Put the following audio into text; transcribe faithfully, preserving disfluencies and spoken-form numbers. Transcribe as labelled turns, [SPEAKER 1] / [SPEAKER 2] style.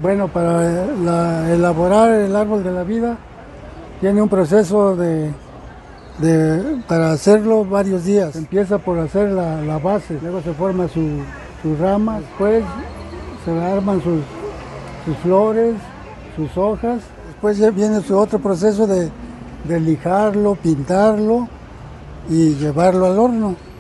[SPEAKER 1] Bueno, para la- elaborar el árbol de la vida tiene un proceso de, de- para hacerlo varios días. Empieza por hacer la, la base, luego se forma su, sus ramas, después se arman sus, sus flores, sus hojas. Después ya viene su otro proceso de, de lijarlo, pintarlo y llevarlo al horno.